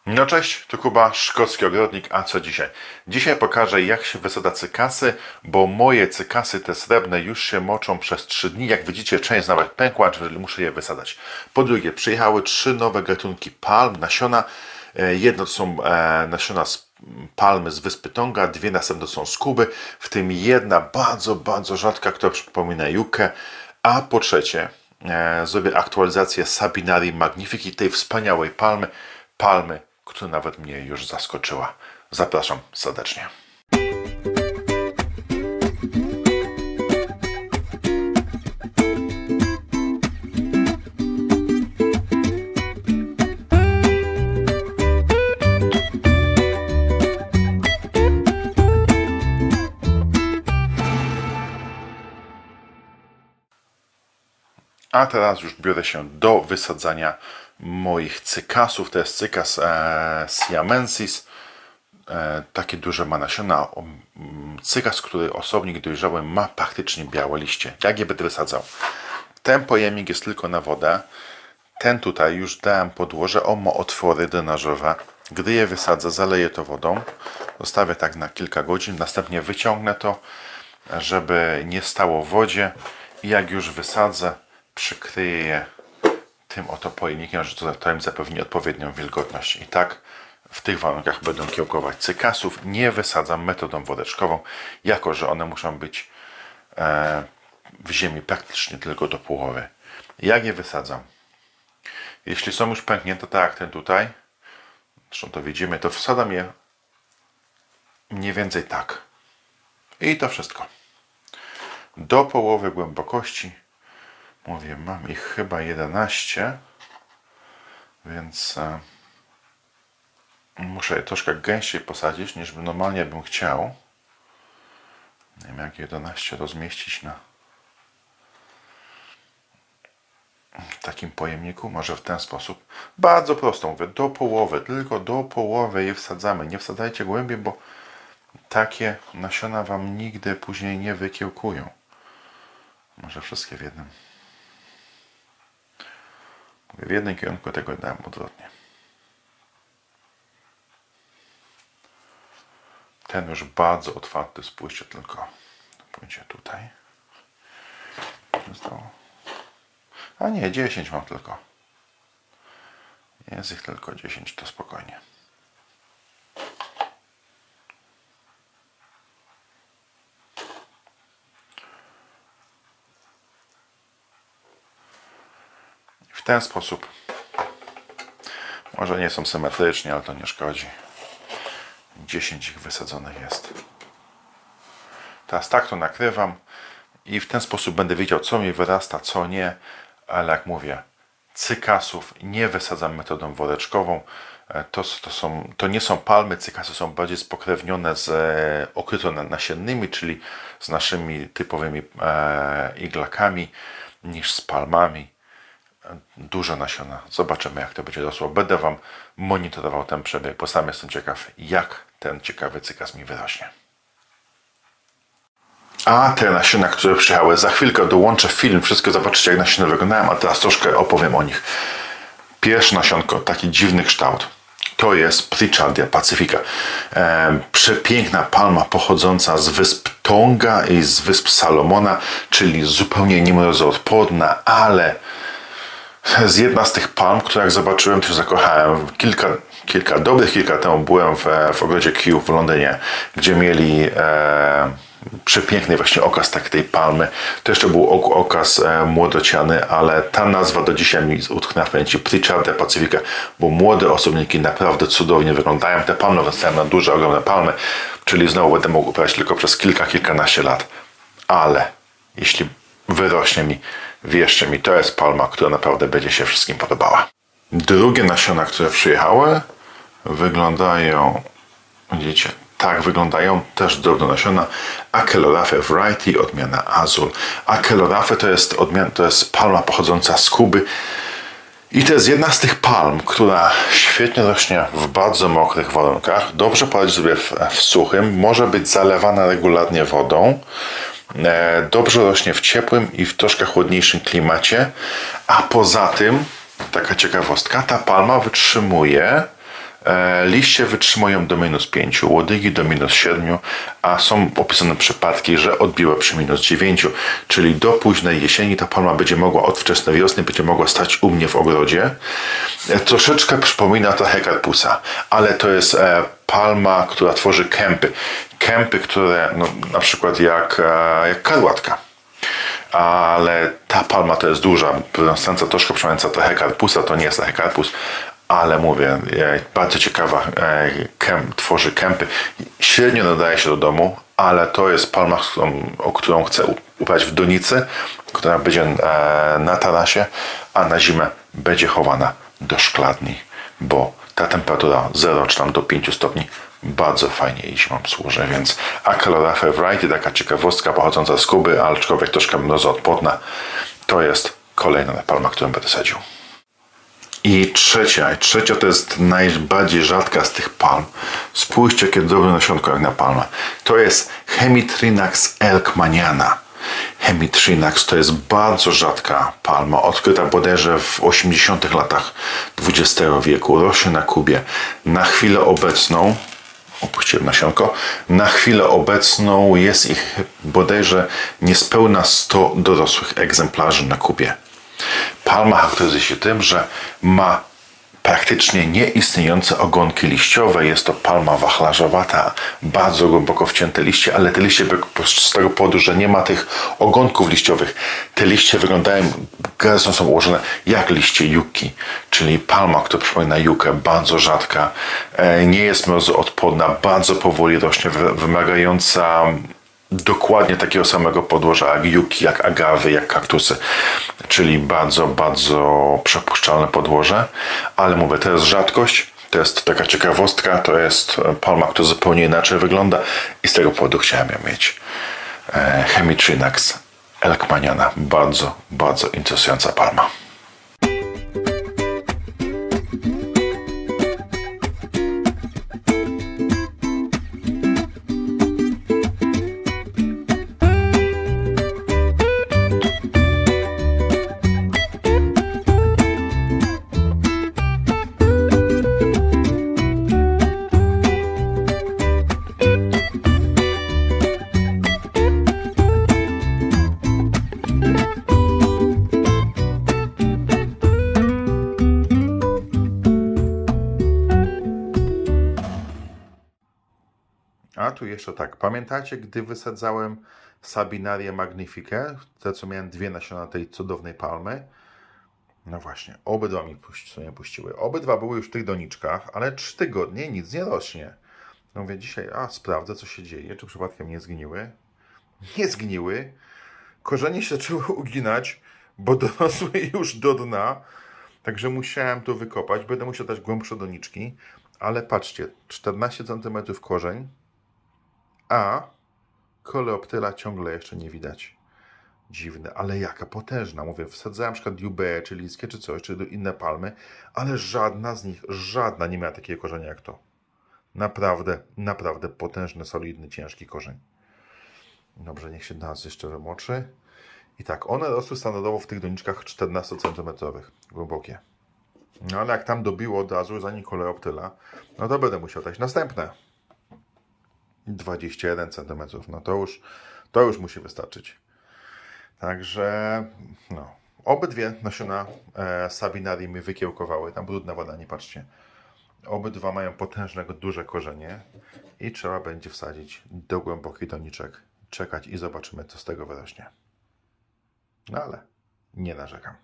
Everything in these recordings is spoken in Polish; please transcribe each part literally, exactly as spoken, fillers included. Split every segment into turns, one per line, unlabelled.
No cześć, tu Kuba, szkocki ogrodnik, a co dzisiaj? Dzisiaj pokażę, jak się wysadza cykasy, bo moje cykasy te srebrne już się moczą przez trzy dni. Jak widzicie, część nawet pękła, czyli muszę je wysadzać. Po drugie, przyjechały trzy nowe gatunki palm, nasiona. Jedno to są nasiona z palmy z wyspy Tonga, dwie następne są z Kuby, w tym jedna bardzo, bardzo rzadka, która przypomina jukę. A po trzecie, zrobię aktualizację Sabinarii magnifici, tej wspaniałej palmy, palmy, która nawet mnie już zaskoczyła. Zapraszam serdecznie. A teraz już biorę się do wysadzania moich cykasów. To jest cykas e, siamensis. E, takie duże ma nasiona. Cykas, który osobnik dojrzały, ma praktycznie białe liście. Jak je będę wysadzał? Ten pojemnik jest tylko na wodę. Ten tutaj już dałem podłoże. On ma otwory drenażowe. Gdy je wysadzę, zaleję to wodą. Zostawię tak na kilka godzin. Następnie wyciągnę to, żeby nie stało w wodzie. I jak już wysadzę, przykryję je tym oto pojemnikiem, że to im zapewni odpowiednią wilgotność. I tak w tych warunkach będą kiełkować cykasów. Nie wysadzam metodą woreczkową, jako że one muszą być e, w ziemi praktycznie tylko do połowy. Jak je wysadzam? Jeśli są już pęknięte, tak jak ten tutaj, zresztą to widzimy, to wsadzam je mniej więcej tak. I to wszystko. Do połowy głębokości. Mówię, mam ich chyba jedenaście, więc e, muszę je troszkę gęściej posadzić, niż normalnie bym chciał. Nie wiem, jak jedenaście rozmieścić na takim pojemniku. Może w ten sposób. Bardzo prosto, mówię, do połowy, tylko do połowy je wsadzamy. Nie wsadzajcie głębiej, bo takie nasiona Wam nigdy później nie wykiełkują. Może wszystkie w jednym. W jednym kierunku, tego dałem odwrotnie. Ten już bardzo otwarty, spójrzcie tylko. Pójdzie tutaj. Zostało. A nie, dziesięć mam tylko. Jest ich tylko dziesięć, to spokojnie. W ten sposób. Może nie są symetrycznie, ale to nie szkodzi. dziesięć ich wysadzonych jest. Teraz tak to nakrywam i w ten sposób będę wiedział, co mi wyrasta, co nie. Ale jak mówię, cykasów nie wysadzam metodą woreczkową. To, to, są, to nie są palmy, cykasy są bardziej spokrewnione z e, okrytone nasiennymi, czyli z naszymi typowymi e, iglakami, niż z palmami. Duże nasiona. Zobaczymy, jak to będzie rosło. Będę Wam monitorował ten przebieg, bo sam jestem ciekaw, jak ten ciekawy cykas mi wyrośnie. A te nasiona, które przyjechały, za chwilkę dołączę film, wszystko zobaczycie, jak nasiona wyglądają, a teraz troszkę opowiem o nich. Pierwsze nasionko, taki dziwny kształt, to jest Pritchardia pacifica. E, przepiękna palma pochodząca z wysp Tonga i z wysp Salomona, czyli zupełnie niemrozoodporna, ale z jedna z tych palm, które jak zobaczyłem, to się zakochałem. Kilka, kilka dobrych, kilka lat temu byłem w, w ogrodzie Kew w Londynie, gdzie mieli e, przepiękny właśnie okaz tak, tej palmy. To jeszcze był okaz e, młodociany, ale ta nazwa do dzisiaj mi utknęła w pamięci, Pritchardia pacifica, bo młode osobniki naprawdę cudownie wyglądają. Te palmy wystają na duże, ogromne palmy, czyli znowu będę mógł uprawiać tylko przez kilka, kilkanaście lat. Ale jeśli wyrośnie mi, wierzcie mi, to jest palma, która naprawdę będzie się wszystkim podobała. Drugie nasiona, które przyjechały, wyglądają, widzicie, tak wyglądają, też drobne nasiona. Acheloraphea variety, odmiana Azul. Acheloraphea to jest odmiana, to jest palma pochodząca z Kuby. I to jest jedna z tych palm, która świetnie rośnie w bardzo mokrych warunkach. Dobrze poradzi sobie w, w suchym, może być zalewana regularnie wodą. Dobrze rośnie w ciepłym i w troszkę chłodniejszym klimacie, a poza tym, taka ciekawostka, ta palma wytrzymuje E, liście wytrzymują do minus pięciu, łodygi do minus siedmiu, a są opisane przypadki, że odbiła przy minus dziewięciu, czyli do późnej jesieni ta palma będzie mogła, od wczesnej wiosny będzie mogła stać u mnie w ogrodzie. E, troszeczkę przypomina to hekarpusa, ale to jest e, palma, która tworzy kępy. Kępy, które no, na przykład jak, e, jak karłatka. Ale ta palma to jest duża, wyrostająca troszkę przypominająca trochę karpusa, to nie jest trochę karpus, ale mówię, bardzo ciekawa, kęp, tworzy kępy. Średnio nadaje się do domu, ale to jest palma, o którą chcę uprawiać w donicy, która będzie na tarasie, a na zimę będzie chowana do szklarni, bo ta temperatura zero czy tam do pięciu stopni bardzo fajnie jej zimą służy, więc Acaloraphea variety, taka ciekawostka pochodząca z Kuby, aczkolwiek troszkę mrozoodporna, to jest kolejna palma, którą będę sadził. I trzecia, trzecia to jest najbardziej rzadka z tych palm. Spójrzcie, jakie dobre nasionko jak na palmę. To jest Hemitrinax elkmaniana. Hemitrinax to jest bardzo rzadka palma, odkryta bodajże w osiemdziesiątych latach dwudziestego wieku. Rośnie na Kubie. Na chwilę obecną, opuściłem nasionko, na chwilę obecną jest ich bodajże niespełna sto dorosłych egzemplarzy na Kubie. Palma charakteryzuje się tym, że ma praktycznie nieistniejące ogonki liściowe. Jest to palma wachlarzowata, bardzo głęboko wcięte liście, ale te liście z tego powodu, że nie ma tych ogonków liściowych, te liście wyglądają, gęsto są ułożone jak liście juki, czyli palma, która przypomina jukę, bardzo rzadka, nie jest mrozoodporna, bardzo powoli rośnie, wymagająca dokładnie takiego samego podłoża jak juki, jak agawy, jak kaktusy, czyli bardzo, bardzo przepuszczalne podłoże, ale mówię, to jest rzadkość, to jest taka ciekawostka, to jest palma, która zupełnie inaczej wygląda i z tego powodu chciałem ją mieć. Hemitrinax elkmaniana, bardzo, bardzo interesująca palma. A tu jeszcze tak, pamiętacie, gdy wysadzałem Sabinarię magnifikę, te co miałem dwie nasiona tej cudownej palmy? No właśnie, obydwa mi puści, puściły. Obydwa były już w tych doniczkach, ale trzy tygodnie nic nie rośnie. No mówię dzisiaj, a sprawdzę co się dzieje, czy przypadkiem nie zgniły. Nie zgniły, korzenie się zaczęły uginać, bo dorosły już do dna, także musiałem to wykopać, będę musiał dać głębsze doniczki, ale patrzcie, czternaście centymetrów korzeń, a Coleoptyla ciągle jeszcze nie widać. Dziwne, ale jaka potężna. Mówię, wsadzałem na przykład Jubea, czy liskie, czy coś, czy inne palmy, ale żadna z nich, żadna nie miała takiego korzenia jak to. Naprawdę, naprawdę potężny, solidny, ciężki korzeń. Dobrze, niech się nas jeszcze wymoczy. I tak, one rosły standardowo w tych doniczkach czternastocentymetrowych, głębokie. No ale jak tam dobiło od razu, zanim Coleoptyla, no to będę musiał dać następne. dwadzieścia jeden centymetrów, no to już, to już musi wystarczyć. Także, no, obydwie nasiona e, Sabinarii mi wykiełkowały, tam brudna woda, nie patrzcie. Obydwa mają potężne, duże korzenie i trzeba będzie wsadzić do głębokich doniczek, czekać i zobaczymy, co z tego wyrośnie. No ale nie narzekam.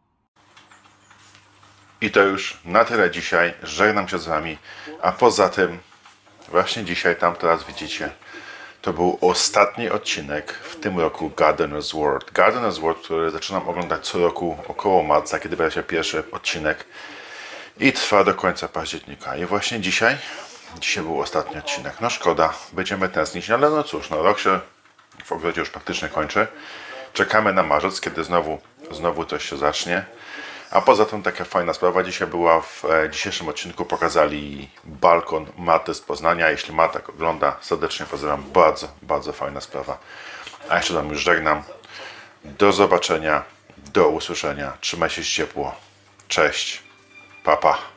I to już na tyle dzisiaj. Żegnam się z Wami, a poza tym właśnie dzisiaj, tam teraz widzicie, to był ostatni odcinek w tym roku Gardener's World. Gardener's World, który zaczynam oglądać co roku około marca, kiedy będzie się pierwszy odcinek i trwa do końca października. I właśnie dzisiaj, dzisiaj był ostatni odcinek. No szkoda, będziemy tęsknić, ale no cóż, no rok się w ogrodzie już praktycznie kończy. Czekamy na marzec, kiedy znowu, znowu coś się zacznie. A poza tym taka fajna sprawa, dzisiaj była w e, dzisiejszym odcinku, pokazali balkon Marty z Poznania. Jeśli Marta ogląda, serdecznie pozdrawiam, bardzo, bardzo fajna sprawa. A jeszcze tam już żegnam. Do zobaczenia, do usłyszenia, trzymaj się ciepło, cześć, pa pa.